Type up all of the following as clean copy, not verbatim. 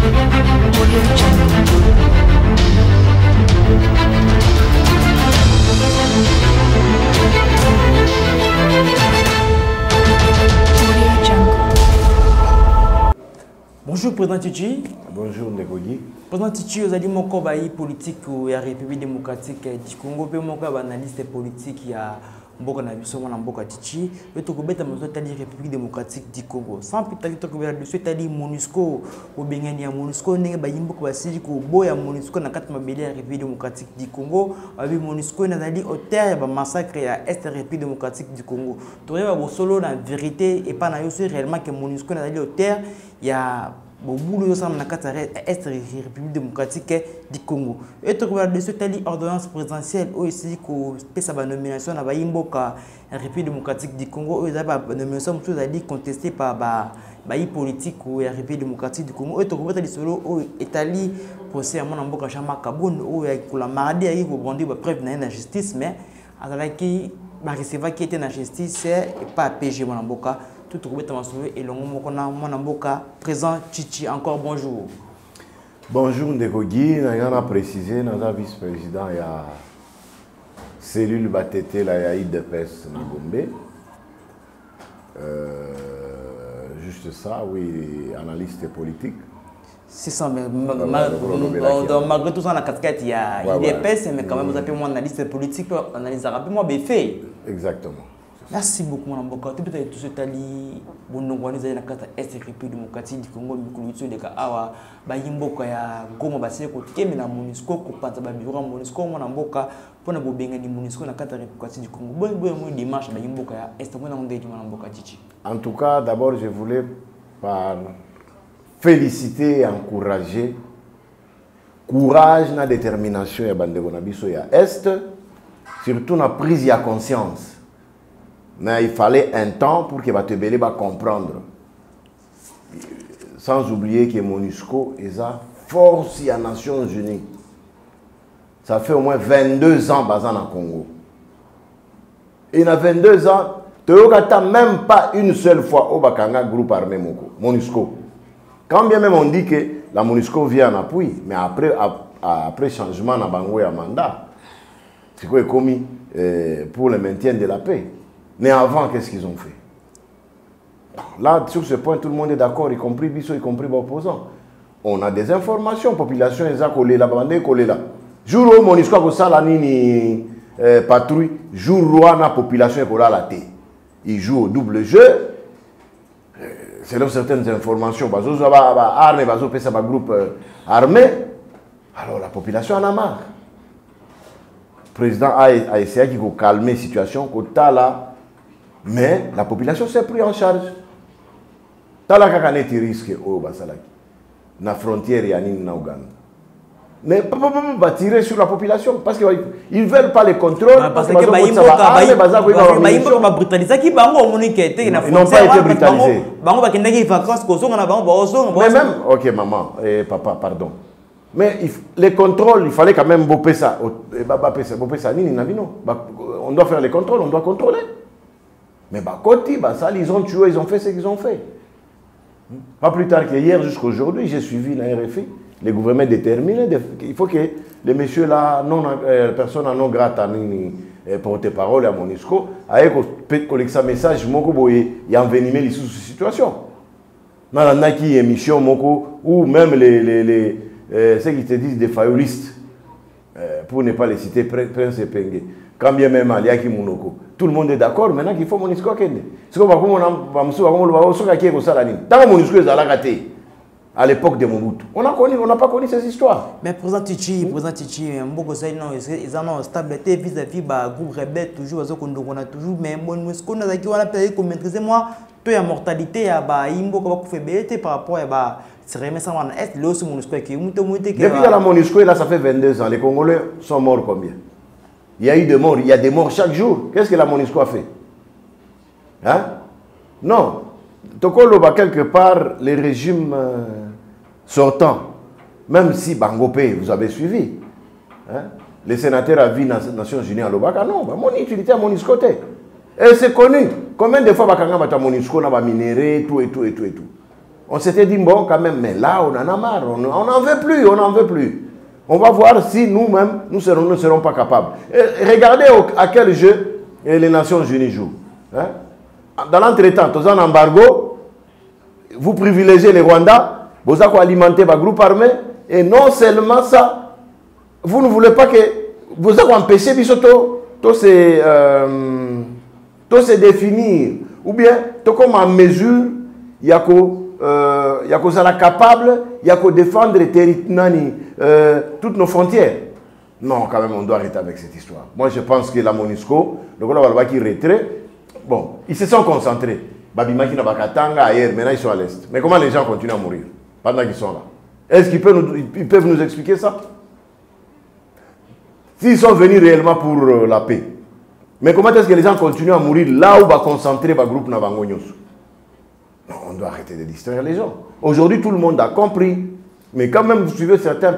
Bonjour Président Tchichi. Bonjour Ndekogi. Président Tchichi, vous avez dit que politique de la République démocratique du Congo, puis mon analyste politique il y a Mboka na biso na Mboka Tchichi, le tokobeta mazo tali République démocratique du Congo. Sans pitali tokobeta dessus tali MONUSCO au Bengani ya MONUSCO ndenge ba yimbo ko basiji ko boya MONUSCO na kati mabele ya République démocratique du Congo, abi MONUSCO na dali auteur ya ba massacre ya Est République démocratique du Congo. Toyeba bo solo na vérité et pas na yo réellement que MONUSCO na dali auteur ya boulot yo sam na kati Est République démocratique du Congo. Et tokobeta dessus tali ordonnance présidentielle o ici ko pesa ba nomination na ba yimbo la République démocratique du Congo, ils ont nomination contestée par les politiques ou la République démocratique du Congo. Et tout le monde est allé procès à mon amboka Chama Kaboun où la mardi a eu brandi preuve de la justice, mais avec qui recevoir qui était dans la justice c'est pas PG mon amboka. Tout le monde est sauvé et mon amboka présent Tchichi. Encore bonjour. Bonjour Ndekogi, on a précisé notre vice-président il y a cellule Batete la IDPS Nagombe. Juste ça, oui, analyste politique. C'est ça, mais malgré tout ça, on a casquette, il y a IDPS, mais quand même, vous appelez moi analyste politique, analyse rapidement, mais fait. Exactement. Merci beaucoup, mon amboka. Tu peux tout ce tali, bon, nous avons des carte Est République démocratique du Congo, Mikulutu, de Kawa, Bayimboka, Goma, Baseko, Kemena, MONUSCO, Kopata, Babura, MONUSCO, mon amboka, pour nous benga di MONUSCO, la carte République du Congo. Bon, dimanche, Bayimboka, Est, mon amboka, Tchichi. En tout cas, d'abord, je voulais par féliciter et encourager courage et détermination et Bandego Nabiso et Est, surtout la prise de conscience. Mais il fallait un temps pour que Batebele va comprendre. Sans oublier que MONUSCO est la force des Nations Unies. Ça fait au moins 22 ans basé en Congo. Et il y a 22 ans, tu n'as même pas une seule fois au Bakanga groupe armé MONUSCO. Quand bien même on dit que la MONUSCO vient en appui, mais après changement dans Bango et mandat, c'est quoi commis pour le maintien de la paix. Mais avant, qu'est-ce qu'ils ont fait? Là, sur ce point, tout le monde est d'accord, y compris Bissot, y compris l'opposant. On a des informations, population est collée là, bandé collée là. Jour où MONUSCO a ça la nini patrouille, jour où la population est collée à la tête. Ils jouent au double jeu. Selon certaines informations, bazo armé, bazo pesa ba groupe armé. Alors la population en a marre. Le président a essayé de calmer la situation, mais la population s'est prise en charge. Tala kakaneti risque au Basalaki, na frontière et en Ouganda. Mais pas tirer sur la population parce qu'ils ne veulent pas les contrôles. Parce que ils n'ont pas été brutalisés. Mais même, ok maman, papa, pardon. Mais les contrôles, il fallait quand même bopper ça. On doit faire les contrôles, on doit contrôler. Mais ils ont tué, ils ont fait ce qu'ils ont fait. Pas plus tard qu'hier jusqu'à aujourd'hui, j'ai suivi la RFI. Le gouvernement est déterminé. Il faut que les messieurs là, personnes non grates, porte-parole à MONUSCO, aient collecté un message, il y a envenimé les situation. Dans la émission, ou même ceux qui te disent des faillistes, pour ne pas les citer, Prince Pengue. Quand bien même Aliaki Mounoko. Tout le monde est d'accord maintenant qu'il faut MONUSCO. C'est comme MONUSCO est à l'époque de Mobutu. On n'a pas connu ces histoires. Mais président Tchichi, ils ont stabilité vis-à-vis du groupe rebelle, toujours, on a toujours, mais MONUSCO, on a pu maîtriser moi, toute la mortalité, par rapport à depuis la MONUSCO, là, ça fait 22 ans. Les Congolais sont morts combien? Il y a eu des morts. Il y a des morts chaque jour. Qu'est-ce que la MONUSCO a fait? Hein? Non. Tokolo, quelque part, les régimes sortants, même si Bangopé, vous avez suivi, hein? Les sénateurs à vie des Nations Unies à l'Obaka, non, mon utilité à MONUSCO. Et c'est connu. Combien de fois Bakanga Mata MONUSCO n'a pas minéré, tout. on s'était dit, bon, quand même, mais là, on en a marre, on n'en veut plus, on n'en veut plus. On va voir si nous-mêmes, nous ne serons pas capables. Et regardez à quel jeu les Nations Unies jouent. Hein? Dans l'entretemps, dans un embargo, vous privilégiez les Rwandais, vous avez alimenté votre groupe armé, et non seulement ça, vous ne voulez pas que vous avez empêché de se définir, ou bien, comme en mesure, il y a que capable, il y a que défendre toutes nos frontières. Non, quand même, on doit arrêter avec cette histoire. Moi, je pense que la MONUSCO, le gouvernement qui retrait, bon, ils se sont concentrés. Babimaki na Bakatanga, ailleurs, maintenant ils sont à l'est. Mais comment les gens continuent à mourir pendant qu'ils sont là? Est-ce qu'ils peuvent nous expliquer ça? S'ils sont venus réellement pour la paix. Mais comment est-ce que les gens continuent à mourir là où va concentrer le groupe Navangonyos? Non, on doit arrêter de distraire les gens. Aujourd'hui, tout le monde a compris. Mais quand même, vous suivez certaines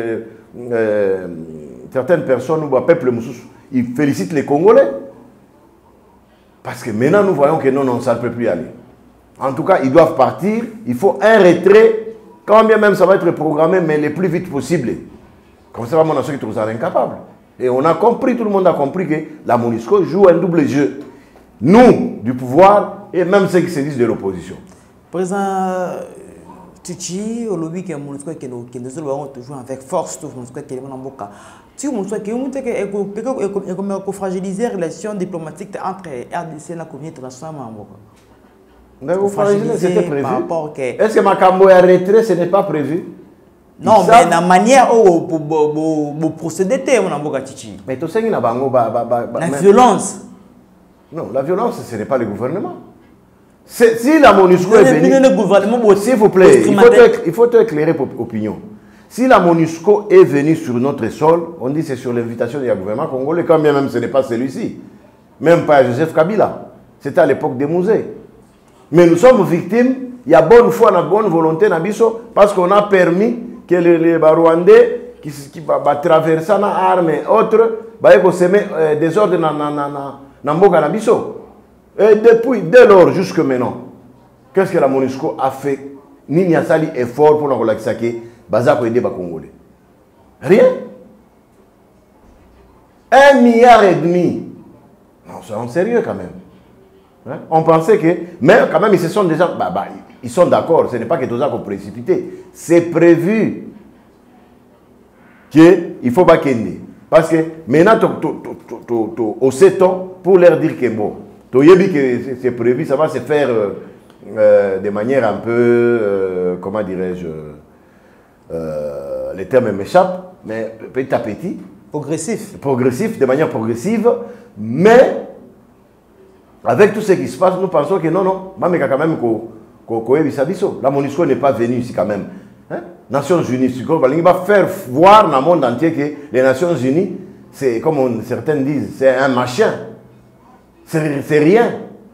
personnes ou le peuple moussous, ils félicitent les Congolais. Parce que maintenant, nous voyons que non, ça ne peut plus aller. En tout cas, ils doivent partir. Il faut un retrait, quand bien même ça va être programmé, mais le plus vite possible. Comme ça, on a ceux qui trouvent ça incapable. Et on a compris, tout le monde a compris que la MONUSCO joue un double jeu. Nous, du pouvoir, et même ceux qui se disent de l'opposition. Président Tchichi, au lobby qui est MONUSCO, qui nous avons toujours avec force, tout MONUSCO qui est en Boka. Si MONUSCO qui est fragiliser les relations diplomatiques entre RDC et la communauté internationale en Boka. C'était prévu. Est-ce que Makambo est retrait, ce n'est pas prévu? Non, mais la manière pour procéder, on a Boka Tchichi. Mais tout ça, il y a la violence. Non, la violence, ce n'est pas le gouvernement. Si la MONUSCO est venue, s'il vous plaît, il faut éclairer pour l'opinion. Si la MONUSCO est venue sur notre sol, on dit que c'est sur l'invitation du gouvernement congolais, quand bien même ce n'est pas celui-ci. Même pas Joseph Kabila. C'était à l'époque des musées. Mais nous sommes victimes, il y a bonne foi, la bonne volonté, parce qu'on a permis que les Rwandais qui traversent les armes et autres, ils semer des ordres dans Mboka Nabiso. Et dès lors, jusque maintenant, qu'est-ce que la MONUSCO a fait? Ni a sali effort pour nous relaxer, Baza pour aider les Congolais. Rien. 1,5 milliard. Non, soyons sérieux quand même. Hein? On pensait que, mais quand même, ils se sont déjà, ils sont d'accord. Ce n'est pas que tout ça qu'on précipité. C'est prévu qu'il faut pas qu'il. Parce que maintenant, au 7 ans, pour leur dire que bon, c'est prévu, ça va se faire de manière un peu, comment dirais-je, les termes m'échappent, mais petit à petit. Progressif. Progressif, de manière progressive, mais avec tout ce qui se passe, nous pensons que non, mais quand même, la MONUSCO n'est pas venue ici quand même. Hein? Nations Unies, il va faire voir dans le monde entier que les Nations Unies, c'est comme certains disent, c'est un machin. C'est rien.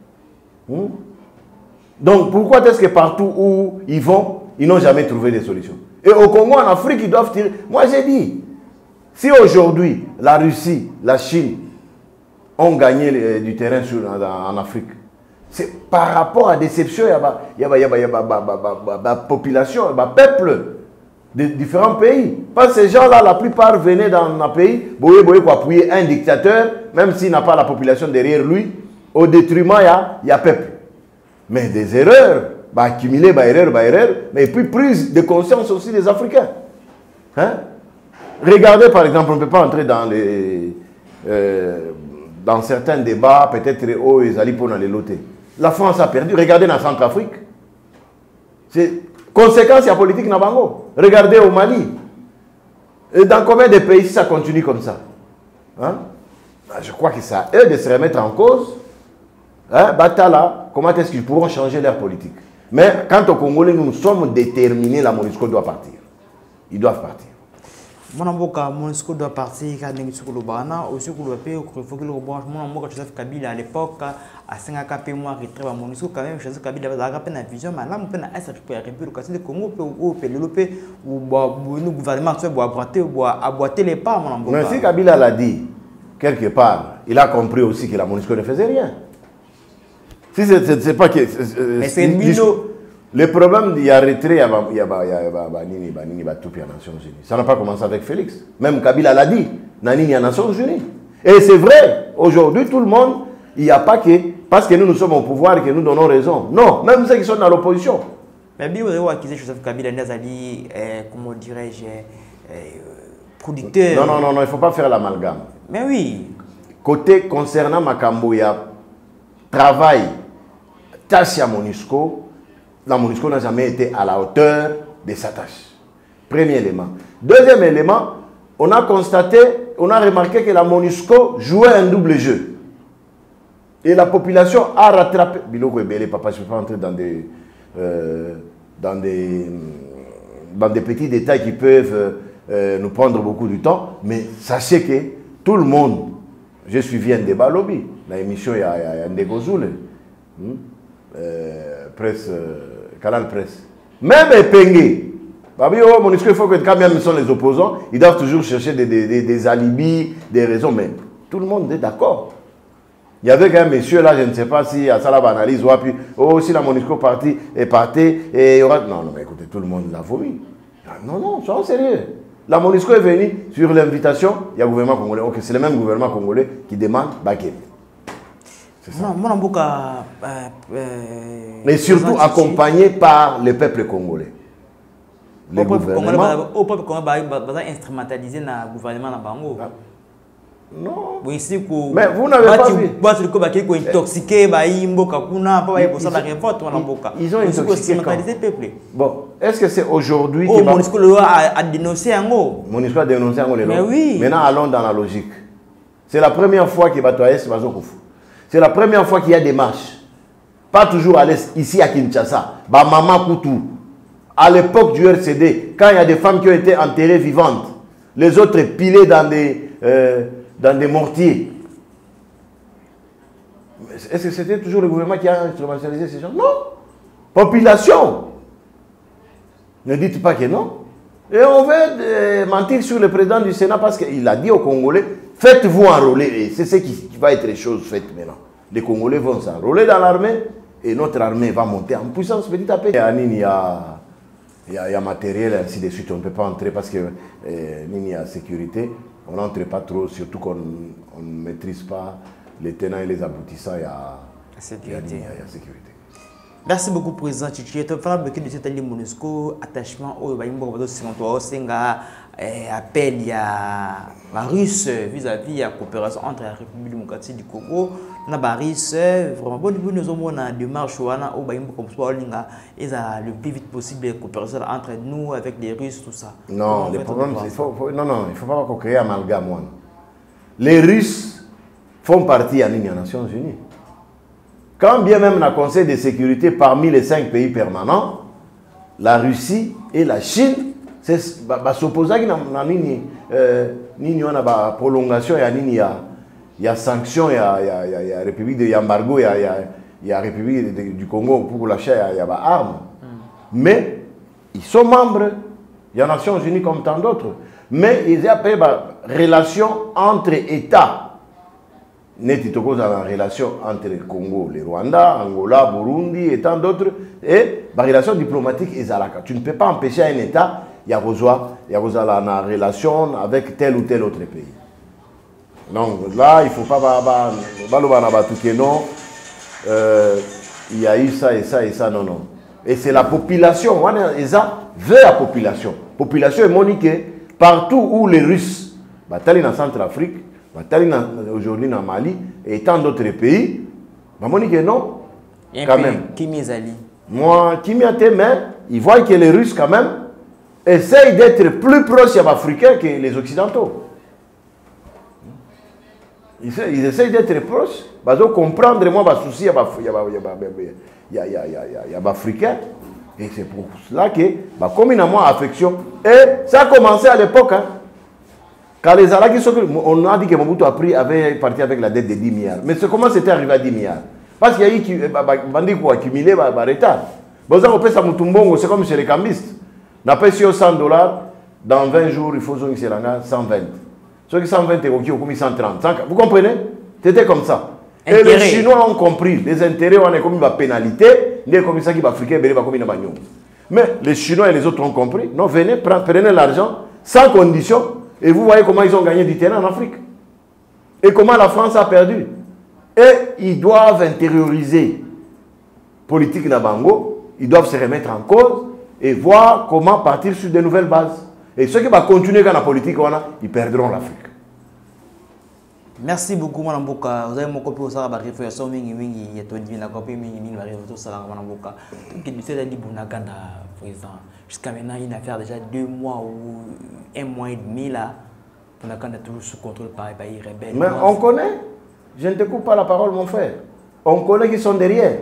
Donc pourquoi est-ce que partout où ils vont, ils n'ont jamais trouvé des solutions? Et au Congo, en Afrique, ils doivent tirer. Moi, j'ai dit, si aujourd'hui, la Russie, la Chine ont gagné du terrain en Afrique, c'est par rapport à la déception, il y a la population, le peuple de différents pays. Parce que ces gens-là, la plupart venaient dans un pays, pour appuyer un dictateur, même s'il n'a pas la population derrière lui, au détriment, il y a peuple. Mais des erreurs, accumuler erreur, mais puis prise de conscience aussi des Africains. Hein? Regardez par exemple, on ne peut pas entrer dans certains débats, peut-être ils allaient pour les loter. La France a perdu, regardez dans Centrafrique. C'est conséquence de la politique Nabango. Regardez au Mali. Et dans combien de pays ça continue comme ça? Hein? Je crois que ça eux de se remettre en cause. Hein? Batala, comment est-ce qu'ils pourront changer leur politique? Mais quant aux Congolais, nous sommes déterminés, la MONUSCO doit partir. Ils doivent partir. Mon MONUSCO doit partir car il faut que le Bana aussi que le pays il faut que le bon mon Joseph Kabila à l'époque à 5 KP mois retrait à MONUSCO quand même Joseph Kabila va avoir une vision mais là on peut na est pour république du Congo pour développer ou le gouvernement soit aboiter les pas mon mais si Kabila l'a dit quelque part il a compris aussi que la MONUSCO ne faisait rien. Si c'est pas que mais c'est Le problème, il y a retrait, il y a tout pour les Nations Unies. Ça n'a pas commencé avec Félix. Même Kabila l'a dit, Nani, il y a Nations Unies. Et c'est vrai, aujourd'hui, tout le monde, il n'y a pas que, parce que nous sommes au pouvoir et que nous donnons raison. Non, même ceux qui sont dans l'opposition. Mais bien, vous avez accusé Joseph Kabila, Nazali, comment dirais-je, producteur. Non, il ne faut pas faire l'amalgame. Mais oui. Côté concernant Makambo, il y a travail, tâche à MONUSCO. La MONUSCO n'a jamais été à la hauteur de sa tâche. Premier élément. Deuxième élément, on a constaté, on a remarqué que la MONUSCO jouait un double jeu. Et la population a rattrapé. Biloko Ebele, papa, je ne peux pas entrer dans des petits détails qui peuvent nous prendre beaucoup de temps, mais sachez que tout le monde, j'ai suivi un débat lobby, la émission il y a Ndego Zoule, presse, canal presse. Même Epenge, MONUSCO, il faut que quand même ils sont les opposants, ils doivent toujours chercher des alibis, des raisons, mais tout le monde est d'accord. Il y avait un monsieur là, je ne sais pas si à ça la analyse, ou si la MONUSCO est partie, et il y aura... Non, mais écoutez, tout le monde l'a vomi. Non, soyons sérieux. La MONUSCO est venue sur l'invitation, il y a le gouvernement congolais, ok, c'est le même gouvernement congolais qui demande Baké. C'est ça. Mais surtout accompagné par le peuple congolais. Le gouvernement... Au peuple congolais, il va instrumentaliser le gouvernement dans Bango. Non. Mais vous n'avez pas vu. Ils ont intoxiqué quand? Bon, est-ce que c'est aujourd'hui que MONUSCO a dénoncé un mot? MONUSCO a dénoncé un mot. Mais oui. Maintenant, allons dans la logique. C'est la première fois que Batoaès va au C'est la première fois qu'il y a des marches. Pas toujours à l'est, ici à Kinshasa. Maman Koutou. À l'époque du RCD, quand il y a des femmes qui ont été enterrées vivantes, les autres pilées dans des mortiers. Est-ce que c'était toujours le gouvernement qui a instrumentalisé ces gens? Non. Population. Ne dites pas que non. Et on veut mentir sur le président du Sénat parce qu'il a dit aux Congolais, faites-vous enrôler. Et c'est ce qui va être les choses faites maintenant. Les Congolais vont s'enrôler dans l'armée et notre armée va monter en puissance petit à petit. Il y a matériel, ainsi de suite. On ne peut pas entrer parce que il y a sécurité. On n'entre pas trop, surtout qu'on ne maîtrise pas les tenants et les aboutissants. Il y a sécurité. Merci beaucoup, Président Tchichi. Tu as beaucoup de cette année MONUSCO, attachement au appel à la Russe vis-à-vis de la coopération entre la République démocratique du Congo et la Russe. Vraiment, nous avons une démarche où le plus vite possible la coopération entre nous, avec les Russes, tout ça. Non, le problème, il ne faut pas créer un amalgame. Les Russes font partie des Nations Unies. Quand bien même le Conseil de sécurité, parmi les 5 pays permanents, la Russie et la Chine, c'est s'opposer à une prolongation, il y a sanctions, il y a République de Yambargo, il y a République du Congo pour l'achat, il y a des armes. Mais ils sont membres des Nations Unies comme tant d'autres. Mais ils ont appelé relation entre États. Net la relation entre le Congo, le Rwanda, Angola, Burundi et tant d'autres, et la relation diplomatique est Zalaka. Tu ne peux pas empêcher un État, il y a une relation avec tel ou tel autre pays. Donc là, il ne faut pas il y a eu ça et ça et ça, non. Et c'est la population, ça veut la population. La population est moniquée partout où les Russes, bataillent en Centrafrique, aujourd'hui dans Mali et tant d'autres pays, non, quand même. Moi, qui m'y a été, mais ils voient que les Russes, quand même, essayent d'être plus proches des Africains que les Occidentaux. Ils essayent d'être proches, pour comprendre, moi, les soucis, il y a Africains. Et c'est pour cela que, comme il y a moins affection, et ça a commencé à l'époque, hein. Quand les Alakis, on a dit que Mobutu avait parti avec la dette de 10 milliards. Mais comment c'était arrivé à 10 milliards? Parce qu'il y a eu qui accumulé par retard. C'est comme chez les cambistes. On a payé $100, dans 20 jours, il faut 120. Ceux qui 120 euros, qui ont commis 130. Vous comprenez? C'était comme ça. Et les Chinois ont compris. Les intérêts, on a commis la pénalité. les commissaires qui africains, mais les Chinois et les autres ont compris. Non, venez, prenez l'argent sans condition et vous voyez comment ils ont gagné du terrain en Afrique. Et comment la France a perdu. Et ils doivent intérioriser politique Nabango, ils doivent se remettre en cause et voir comment partir sur de nouvelles bases. Et ceux qui vont continuer dans la politique, ils perdront l'Afrique. Merci beaucoup, Mme Mboka. Vous avez mon copie au Sarah, réflexion, il y a tout dit, la copie, il va réfléchir au Sarah, Mme Mboka. Donc, il s'est dit, Bounaganda, président. Jusqu'à maintenant, il a fait déjà 2 mois ou 1 mois et demi là. Bounaganda est toujours sous contrôle par les pays rebelles. Mais on connaît. Je ne te coupe pas la parole, mon frère. On connaît qui sont derrière.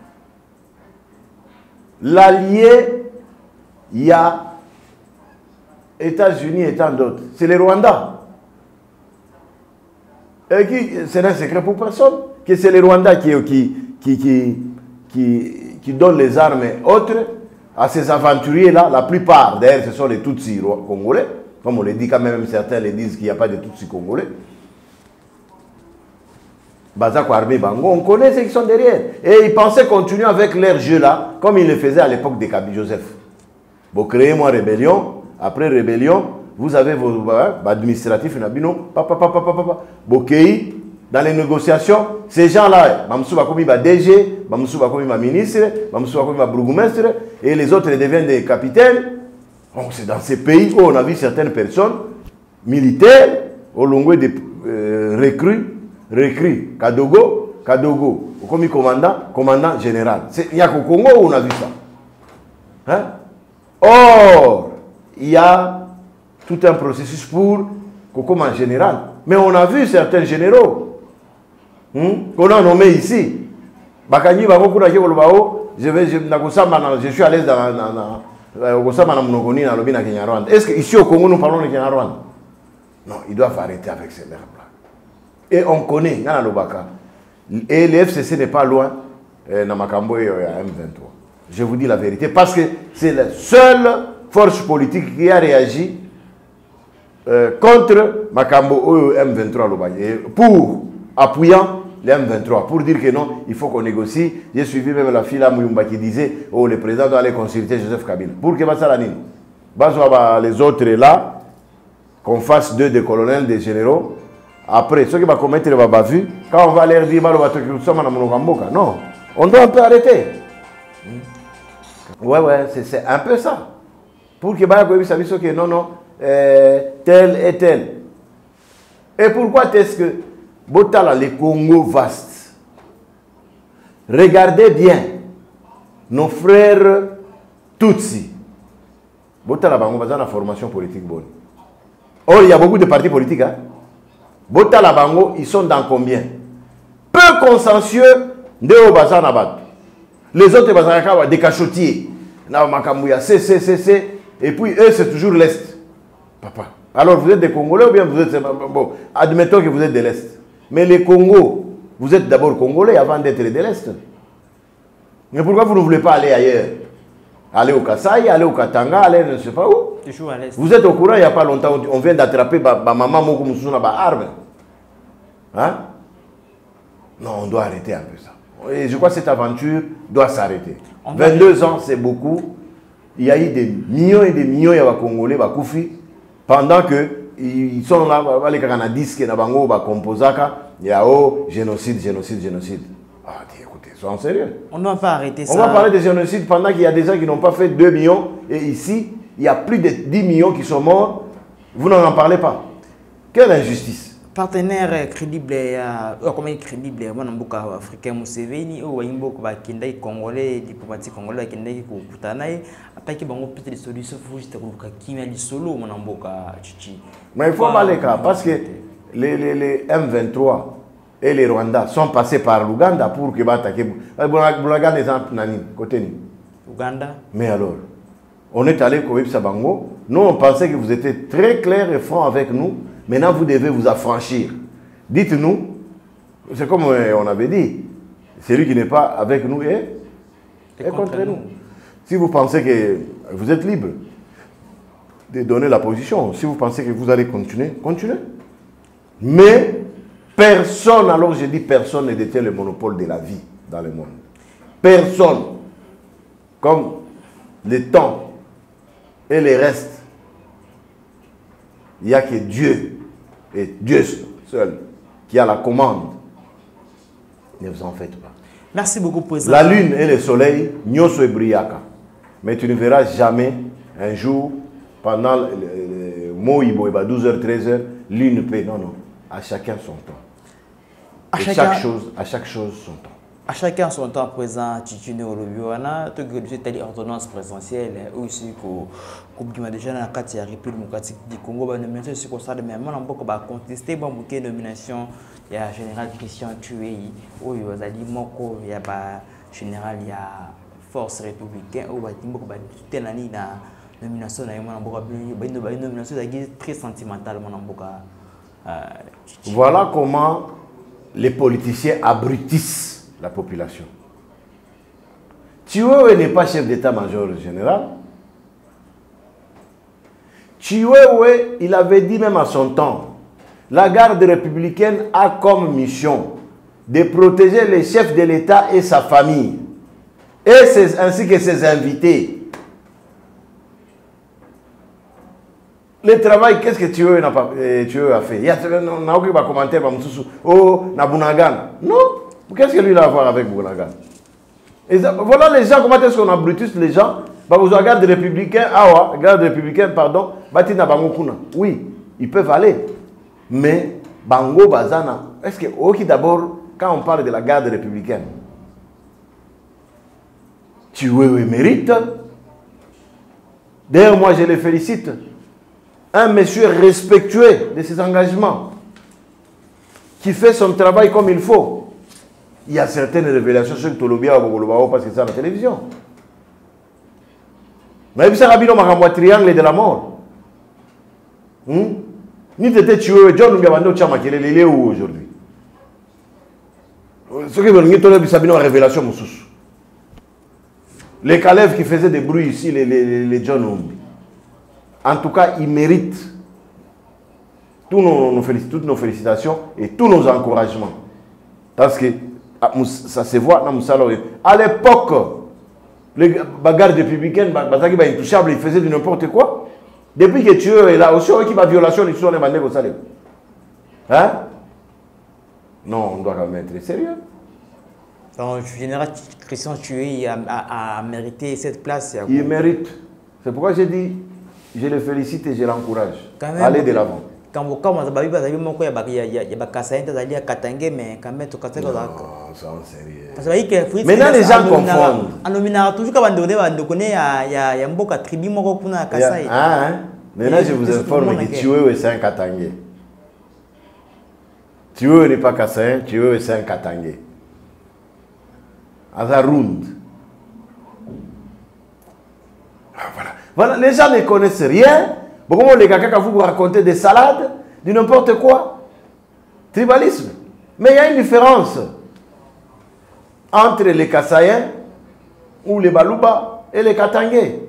L'allié, il y a États-Unis et tant d'autres. C'est le Rwanda. C'est un secret pour personne. Que c'est le Rwanda qui donne les armes autres à ces aventuriers-là. La plupart, d'ailleurs, ce sont les Tutsis congolais. Comme on le dit quand même, certains le disent qu'il n'y a pas de Tutsis congolais. Bazako Armé Bango, on connaît ceux qui sont derrière. Et ils pensaient continuer avec leur jeu-là, comme ils le faisaient à l'époque de Kaby Joseph. Vous créez une rébellion. Après rébellion, vous avez vos administratifs, Bokei, dans les négociations, ces gens-là, Mamsou Bakoumi va DG, Mamsou Bakoumi va ministre, Mamsou Bakoumi va bourgmestre, et les autres deviennent des capitaines. C'est dans ces pays où on a vu certaines personnes militaires, au long des recrues, Kadogo, comme commandant général. Il y a qu'au Congo où on a vu ça. Hein? Or, il y a tout un processus pour Kokoma en général. Mais on a vu certains généraux qu'on a nommés ici. Bakani, je suis à l'aise dans est-ce qu'ici au Congo, nous parlons de Kenyarwanda? Non, ils doivent arrêter avec ces verbes-là. Et on connaît, et le FCC n'est pas loin, Namakambo et M23. Je vous dis la vérité, parce que c'est la seule force politique qui a réagi contre Makambo et M23 pour appuyant les M23, pour dire que non, il faut qu'on négocie. J'ai suivi même la fille là, Mouyumba, qui disait oh, le président doit aller consulter Joseph Kabila. Pour que les autres là, qu'on fasse 2 des colonels, des généraux. Après, ceux qui vont commettre les babavues, quand on va leur dire non, on doit un peu arrêter. Ouais, c'est un peu ça. Pour que que non, tel et tel. Et pourquoi est-ce que Botala, les Congo vastes, regardez bien nos frères Tutsi. Botala, on va dans la formation politique bonne. Or, il y a beaucoup de partis politiques. Hein? Botala Bango, ils sont dans combien? Peu consensueux de Obazanabat. Les autres, ils des cachotiers. Et puis eux, c'est toujours l'Est. Papa. Alors vous êtes des Congolais ou bien vous êtes... Bon, admettons que vous êtes de l'Est. Mais les Congos, vous êtes d'abord Congolais avant d'être de l'Est. Mais pourquoi vous ne voulez pas aller ailleurs? Aller au Kasaï, aller au Katanga, aller je ne sais pas où. Toujours à l'Est. Vous êtes au courant, il n'y a pas longtemps, on vient d'attraper ma maman Mokoumousouna arme. Hein? Non, on doit arrêter un peu ça. Et je crois que cette aventure doit s'arrêter. 22 ans, c'est beaucoup. Il y a eu des millions et des millions de Congolais, de Koufi, pendant qu'ils sont là, les Canadistes, qui sont il y a génocide. Ah, écoutez, soyons sérieux. On ne va pas arrêter ça. On va parler de génocide pendant qu'il y a des gens qui n'ont pas fait 2 millions. Et ici, il y a plus de 10 millions qui sont morts. Vous n'en parlez pas. Quelle injustice. Partenaire crédible, comment crédible, moi, Mboka africain, Museveni, ou Wimbo, Kindai congolais, diplomatique congolais, Kindai Koutanaï, après qu'il y ait peut-être des solutions, il faut juste qu'il y ait des solo, mon Mboka, Chichi. Mais il faut pas les cas, parce que les M23 et les Rwandais sont passés par l'Ouganda pour que attaquer. L'Ouganda est côté ni. Ouganda. Mais alors, on est allé au Sabango. Nous, on pensait que vous étiez très clair et franc avec nous. Maintenant, vous devez vous affranchir. Dites-nous, c'est comme on avait dit, celui qui n'est pas avec nous est contre nous. Si vous pensez que vous êtes libre de donner la position, si vous pensez que vous allez continuer, continuez. Mais personne, alors je dis personne, ne détient le monopole de la vie dans le monde. Personne. comme le temps et les restes, il n'y a que Dieu, et Dieu seul, qui a la commande. Ne vous en faites pas. Merci beaucoup, Président. La lune et le soleil, nyoso et brillaka. Mais tu ne verras jamais un jour, pendant le Moïbo, 12h, 13h, lune paix. Non, non. À chacun son temps. À chaque chose son temps. À chacun son temps présent, Titune Olobiwana, tout que c'est ordonnance présidentielle, aussi comme tu m'as déjà dans la carte de la République démocratique du Congo, bah nomination sur constat de même, on a beaucoup contesté, bah beaucoup nomination, il y a général Christian Tué, où il y a Moko, il y a général, il y a force républicaine, où il y a beaucoup de nomination, il y a une nomination très sentimentale, voilà comment les politiciens abrutissent la population. Chiwewe n'est pas chef d'état-major général. Chiwewe, il avait dit même à son temps, la garde républicaine a comme mission de protéger les chefs de l'État et sa famille, ainsi que ses invités. Le travail, qu'est-ce que Chiwewe a fait? Il n'y a aucun commentaire par Moussoussou. Oh, Nabunagan. Non. Qu'est-ce que lui a à voir avec Bounagan? Voilà les gens, comment est-ce qu'on abrutisse les gens? Garde républicain, garde républicain, pardon, Batina Bangokuna. Oui, ils peuvent aller. Mais Bango Bazana, est-ce que, ok, d'abord, quand on parle de la garde républicaine, Chiwewe mérite. D'ailleurs, moi, je les félicite. Un monsieur respectueux de ses engagements, qui fait son travail comme il faut. Il y a certaines révélations sur Tolobia ou parce que c'est à la télévision. Mais ça a un triangle de la mort. Ni t'étais tué, John nous avons dit qu'il est où aujourd'hui. Ce qui veut dire que c'est une révélation. Les Calèves qui faisaient des bruits ici, les John Umbi. En tout cas, ils méritent toutes nos félicitations et tous nos encouragements. Parce que ça se voit dans Moussalo. À l'époque, les bagarres républicaines, intouchables, ils faisaient du n'importe quoi. Depuis que tu es là, aussi, qui va violation, ils sont les bandés au salaire. Hein? Non, on doit quand même être sérieux. Donc, le général Christian Tué a mérité cette place. Il mérite. C'est pourquoi j'ai dit, je le félicite et je l'encourage. Allez de l'avant. Quand vous commencez à dire il y a Katangé, mais quand même, non, c'est en sérieux. Maintenant, les gens confondent. En nominant toujours quand on il y a un beau tribu, maintenant, je vous informe que Chiwewe c'est un Katangé. Chiwewe n'est pas Kassaïen, Chiwewe c'est un Katangé. Azarund. Voilà, les gens ne connaissent rien. Beaucoup les gars qui vous raconter des salades, du n'importe quoi. Tribalisme. Mais il y a une différence entre les Kassaïens ou les Baluba et les Katangé.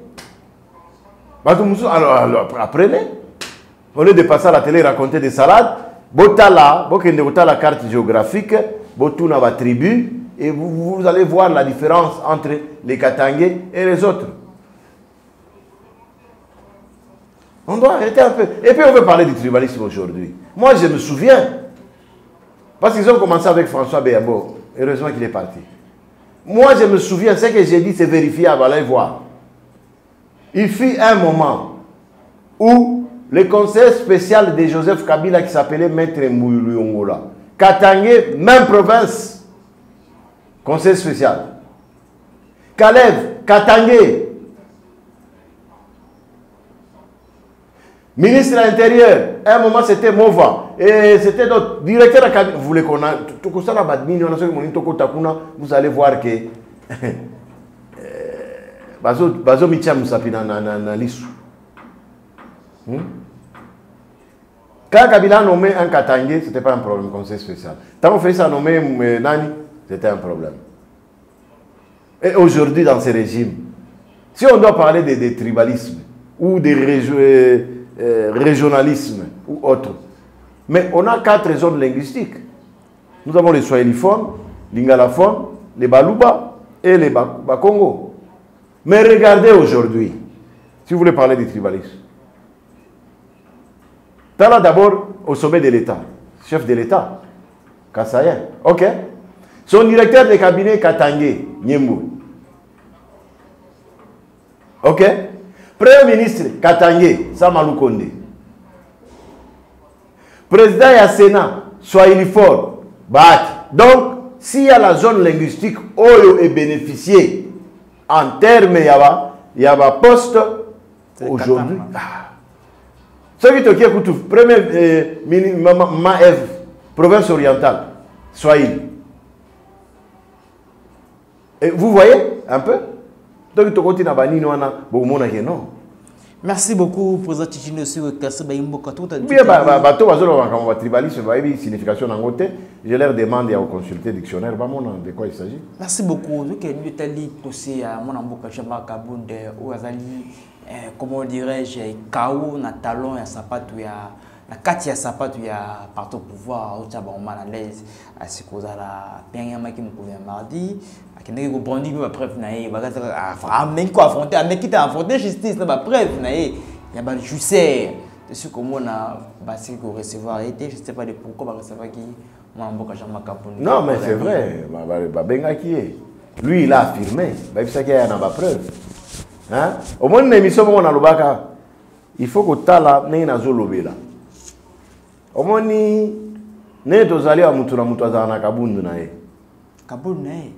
Alors, apprenez. Au lieu de passer à la télé raconter des salades, botala la carte géographique, botuna la tribu, et vous allez voir la différence entre les Katangé et les autres. On doit arrêter un peu. Et puis on veut parler du tribalisme aujourd'hui. Moi je me souviens, parce qu'ils ont commencé avec François Béabo, heureusement qu'il est parti. Moi je me souviens, ce que j'ai dit c'est vérifiable, allez voir. Il fut un moment où le conseil spécial de Joseph Kabila qui s'appelait Maître Mouyulungola, Katangé, même province, conseil spécial. Kalev, Katangé, ministre de l'Intérieur, à un moment c'était Mova, et c'était notre directeur académique. Vous voulez qu'on a tout ça, vous allez voir que Bazo Mitia Moussapi na l'issue. Quand Kabila a nommé un Katangé, ce n'était pas un problème, conseil spécial. Quand on fait ça nommer Nani, c'était un problème. Et aujourd'hui, dans ces régimes, si on doit parler de tribalisme ou de régionalisme ou autre, mais on a 4 zones linguistiques. Nous avons les swahiliphones, lingalafones, les baluba et les bakongo. Mais regardez aujourd'hui, si vous voulez parler du tribalisme. Là d'abord au sommet de l'État, chef de l'État, Kassayen, ok. Son directeur de cabinet, Katangé, Nyembo. Ok. Premier ministre, Katangé, Samalou Konde. Président du Sénat, Swahili Fort, Bat. Donc, s'il y a la zone linguistique, Oyo est bénéficié en termes, il y a un poste aujourd'hui. Ce qui te dit, premier Maëv, province orientale, Swahili. Et vous voyez un peu? Donc, tu continues à bannir, non. Merci beaucoup, président Tchitchino. Bien, tribalisme, signification je leur demande de consulter le dictionnaire. De quoi il s'agit? Merci beaucoup. Comment dirais-je, KO, na talon, ya sapato, ya na kati ya sapato, ya parti au pouvoir, au tchaba, mal à l'aise, à ce qu'on a la dernière qui me convient mardi, à qui n'est pas bon, il va preuve, naïe, à même quoi affronter, à même qui t'a affronté justice, n'a pas preuve, naïe, il y a pas de justice, de ce que moi, on a basé pour recevoir été, je ne sais pas de pourquoi, on recevoir qui, moi, on va jamais capable. Non, mais c'est vrai, Benga qui est. Lui, il a affirmé, il y a pas preuve. Hein? Au moins, il faut que tu aies la zolobela. Au moins, tu as allé à Moutouna Moutouazana Kabound. Kabound,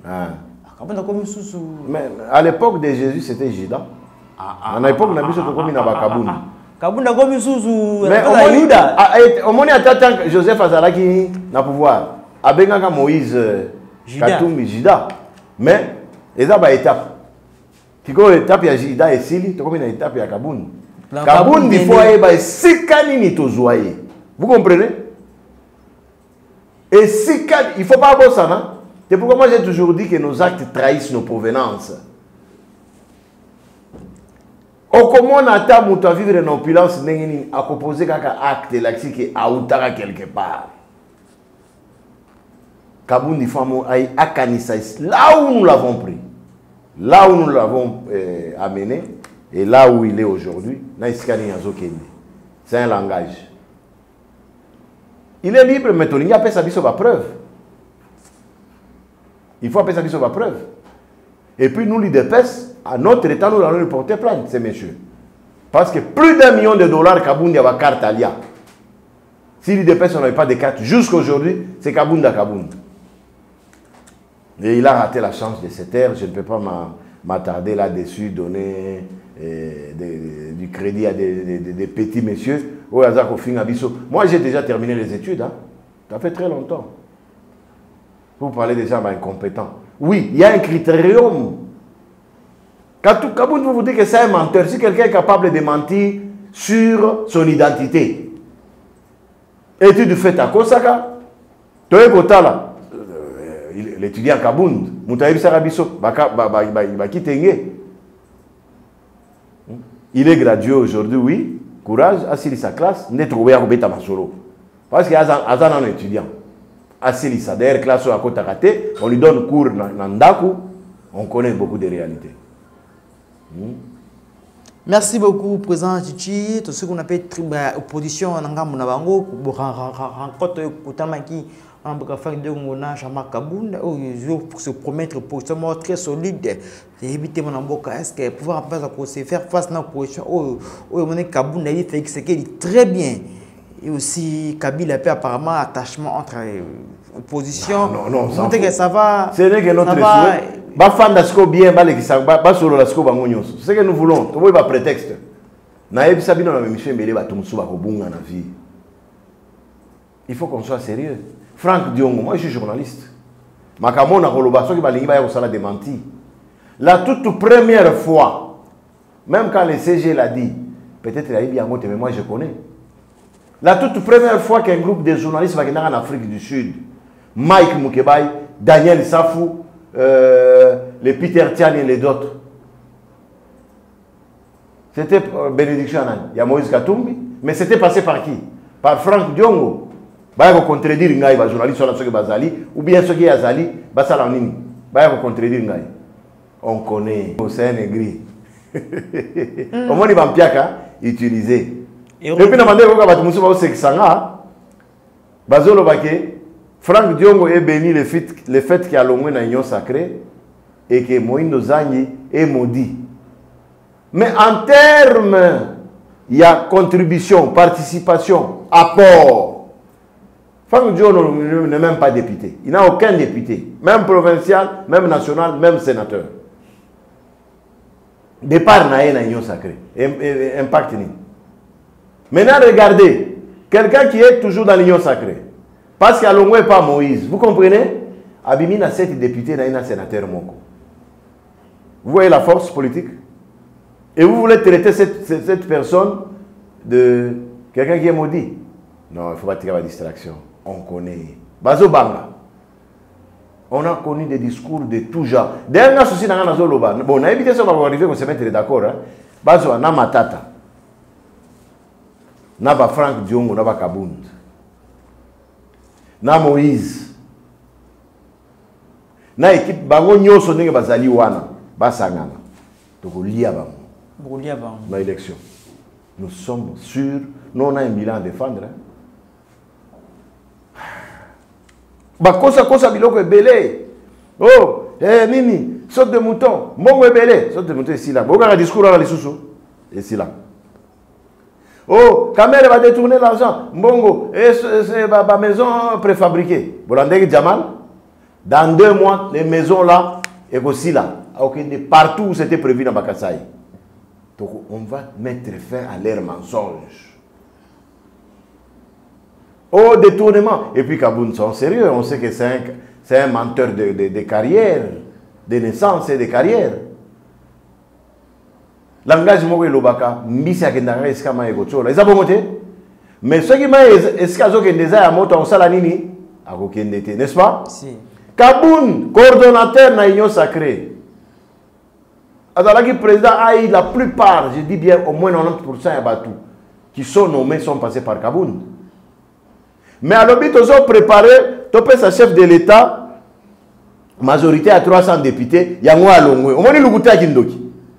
mais à l'époque de Jésus, c'était Jida. À l'époque, on a vu ce que comme Kabound. Kabound a comme Sousou. Mais au moins, Joseph Azalaki n'a pouvoir. Abenga Moïse Katumbi Jida. Mais, il y a des étapes. Qui est l'étape de Jida et Sili, tu as une étape de Kabound. Kabound, il faut aller Sikani ni tozoyer. Vous comprenez? Et Sikani, il ne faut pas avoir ça, non? C'est pourquoi moi j'ai toujours dit que nos actes trahissent nos provenances. Au comment on attend à vivre en opulence, à composer un acte qui est à quelque part. Kabound, il faut aller à Kanissa, là où nous l'avons pris. Là où nous l'avons amené et là où il est aujourd'hui, c'est un langage. Il est libre, mais il n'y a pas sa preuve. Il faut appeler sa preuve. Et puis nous, l'IDPS, à notre état, nous allons porter plainte, ces messieurs. Parce que plus d'1 million de dollars, Kabound, il y a une carte alia. Si l'IDPS n'avait pas de carte jusqu'à aujourd'hui, c'est Kabound à Kabound. Et il a raté la chance de se taire. Je ne peux pas m'attarder là-dessus, donner du crédit à des petits messieurs. Moi, j'ai déjà terminé les études. Hein. Ça fait très longtemps. Vous parlez déjà d'incompétents. Oui, il y a un critérium. Quand Kabound vous dit que c'est un menteur, si quelqu'un est capable de mentir sur son identité, étude faite à Kosaka, tu es là. L'étudiant Kabound, il est gradué aujourd'hui, oui. Courage, assili sa classe, n'est trouvé à Robeta Masoro. Parce qu'il y a un étudiant. Assili sa d'ailleurs, classe à Kotakate, on lui donne cours dans Ndaku, on connaît beaucoup de réalités. Merci beaucoup, président Chichi. Tout ce qu'on appelle opposition, rencontre on va faire de Mona, Jean-Marc Kabound, pour se promettre pour ce mot très solide et éviter mon emboca. Est-ce que pouvoir faire face à l'opposition, mon Kabound a fait ce qu'il est très bien. Et aussi, Kabila a fait apparemment attachement entre opposition. Non, que ça va. C'est que notre souhait. C'est ce que nous voulons. Tu vois, prétexte. Il faut qu'on soit sérieux. Franck Diongo, moi je suis journaliste. Makamona Koloba, ceux qui va démenti. La toute première fois, même quand le CG l'a dit, peut-être il a dit bien, mais moi je connais. La toute première fois qu'un groupe de journalistes va venir en Afrique du Sud, Mike Mukebai, Daniel Safou, les Peter Tian et les autres, c'était Bénédiction Anan. Il y a Moïse Katumbi, mais c'était passé par qui? Par Franck Diongo. Bah, vous contredire les journalistes sur ceux qui bazali ou bien ceux qui azali, bah ça l'anime. Bah, vous contredire les. on connaît. C'est un aigri. Au moins, il va utiliser. Et puis, on a demandé Franck Diongo est béni le fait qu'il y a l'homme dans l'union sacrée et que Moïse Zangi est maudit. Mais en termes, il y a contribution, participation, apport. Franck Diongo n'est même pas député. Il n'a aucun député, même provincial, même national, même sénateur. Départ dans l'union sacrée. Impact. Maintenant, regardez, quelqu'un qui est toujours dans l'union sacrée. Parce qu'il n'y a pas Moïse. Vous comprenez? Abimi a 7 députés et un sénateur Moko. Vous voyez la force politique? Et vous voulez traiter cette personne de quelqu'un qui est maudit? Non, il ne faut pas tirer la distraction. On connaît. Bazo Banga. On a connu des discours de tout genre. D'ailleurs, souci dans la zone. Bon, on a évité ça, on va arriver qu'on se mette d'accord. Bazo, na Matata. Na ba Franck Diongo, na ba Kabund. Na Moïse. Na équipe bango nyoso ndenge bazali wana basangana. Toko lia bango. Bolia bango. Na élection. Nous sommes sûrs, nous on a un bilan à défendre. Kosa biloko ebele. Oh, nini, saute de mouton, mongo ebele, saute de mouton ici là. Boka discours là les sous ici là. Oh, Kamel va détourner l'argent. Mbongo, c'est ma maison préfabriquée. Bolandek Djamal, dans 2 mois, les maisons là, et aussi là, partout où c'était prévu dans Bakassai. Donc, on va mettre fin à leurs mensonges. Oh, détournement. Et puis, Kaboun sont sérieux. On sait que c'est un menteur de carrière, de naissance et de carrière. L'engagement est l'obaka, mbisi akendanga eskama ekochola. Eza bongote? Mais ce qui m'a eskazo kendeza ya moto on sala nini? Akokendete, n'est-ce pas? Si. Kaboun, coordonnateur na union sacrée. Azalaki président aïe la plupart, je dis bien au moins 90% ya batu qui sont nommés sont passés par Kaboun. Mais à l'obit ils ont préparé, topé sa chef de l'État, majorité à 300 députés, yango alongwe. Omoni lukuta kindoki.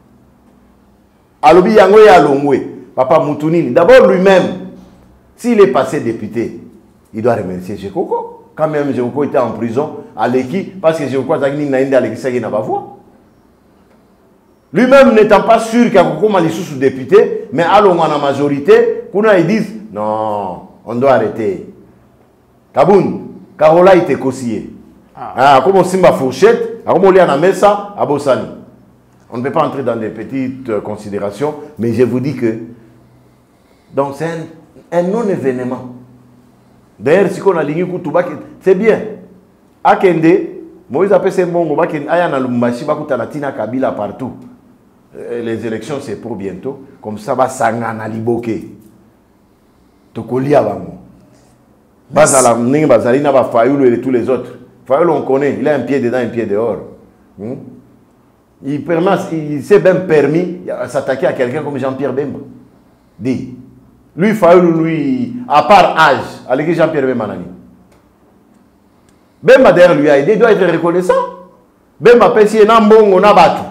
Alobi Yangoye Alongwe, Papa Moutounini, d'abord lui-même, s'il est passé député, il doit remercier Jekoko. Quand même Jekoko était en prison à l'équipe, parce que Jekoko n'a pas voix. Lui-même n'étant pas sûr qu'il y a Jekoko Malissou sous député, mais à la majorité, ils disent non, on doit arrêter. Kaboun, Karola était conseillé. Comme on Simba Fourchette, comme on lit à la mesa, à Bossani. On ne peut pas entrer dans des petites considérations, mais je vous dis que donc c'est un non-événement. D'ailleurs, si on a ligné c'est bien. Akende, Moïse appelle ses mongo, Ayana Lumbashi, Bakutanatina Kabila partout. Les élections, c'est pour bientôt. Comme ça, va Sangana Liboke. Tokoli Abamo. Bazala, Ning Bazalina, Fayoulou et tous les autres. Fayoulou, on connaît, il a un pied dedans, un pied dehors. Il s'est même permis de s'attaquer à quelqu'un comme Jean-Pierre Bemba. Dit. Lui, Fayoulou, lui, à part âge, avec Jean-Pierre Bemba Nani. Bemba d'ailleurs lui a aidé, il doit être reconnaissant. Bemba pèse un bon, on a battu.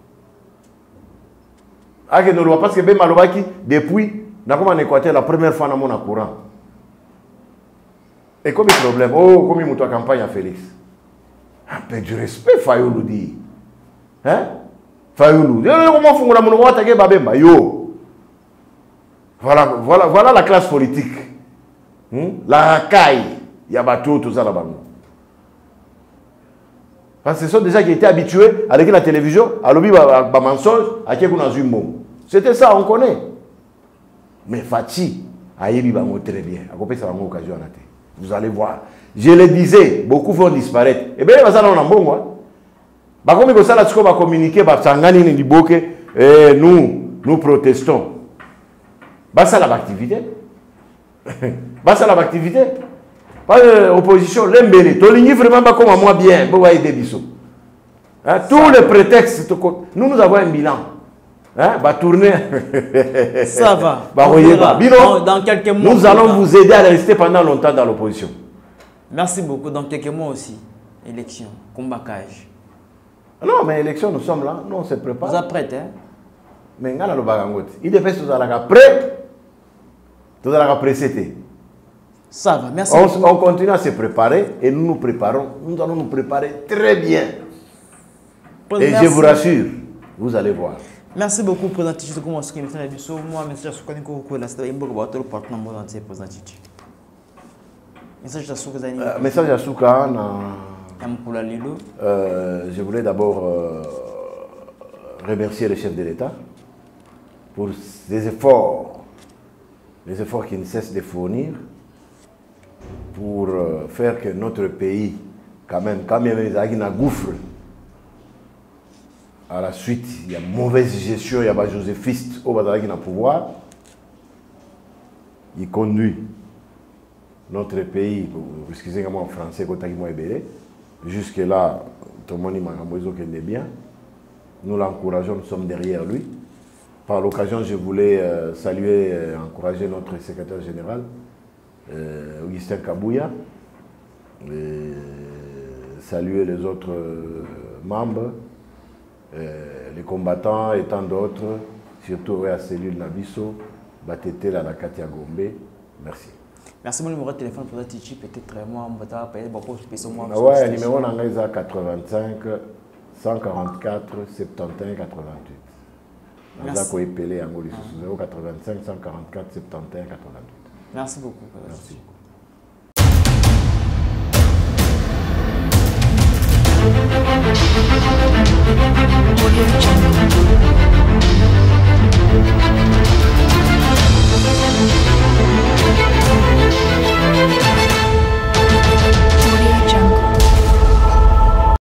Parce que Bemba Lobaki, depuis, en Équateur, la première fois dans mon courant. Et comme il problème, oh, comme il m'a campagne à Félix. Un peu du respect, Fayoulou dit. Hein? Fayoulou. Comment font la attaquer Babemba? Yo. Voilà la classe politique. La racaille. Il y a bateau, tout ça là-bas. Parce que ce sont des gens qui étaient habitués avec la télévision, à l'objet de mensonge, à qui on a eu mot. C'était ça, on connaît. Mais Fati, a eu très bien. À côté, ça va m'occasion. Vous allez voir. Je le disais, beaucoup vont disparaître. Et bien, ça, on a bon, moi. Comme il va communiquer, nous protestons. Ça, l'activité. Ça, l'activité. Pas d'opposition, l'embélé. Toligny vraiment pas comme moi bien. Tous les prétextes. Nous avons un bilan. Tourner. Ça va. Dans quelques mois. Nous allons vous aider à rester pendant longtemps dans l'opposition. Merci beaucoup. Dans quelques mois aussi. Élection. Combat cage. Non, mais élection, nous sommes là. Nous, on se prépare. Vous êtes prêts, hein? Mais ngana lo bagangote. Il devait se faire prêt. Tout à pré-c'était. Ça va, merci. On continue à se préparer et nous nous préparons. Nous allons nous préparer très bien. Et merci. Je vous rassure, vous allez voir. Merci beaucoup, Président Tchichi. Moi, je suis message à Soukaniko, la cité de partenaire dans Président Tchichi. Message à Souka. Message à Souka. Je voulais d'abord remercier le chef de l'État pour les efforts qu'il ne cesse de fournir pour faire que notre pays, quand même il y a un gouffre, à la suite, il y a mauvaise gestion, il y a un joséphiste au pouvoir, il conduit notre pays, excusez-moi en français, jusque-là, tout le monde est bien. Nous l'encourageons, nous sommes derrière lui. Par l'occasion, je voulais saluer et encourager notre secrétaire général, Augustin Kabouya, et saluer les autres membres, les combattants et tant d'autres, surtout à cellule Nabiso, Batete, la Katia Gombe. Merci. Merci, mon numéro de téléphone pour Tchichi, peut-être moi, on va payer beaucoup de personnes. Ouais, le numéro est 85 144 71 88. Merci. 085 144 71 88. Merci beaucoup. Merci.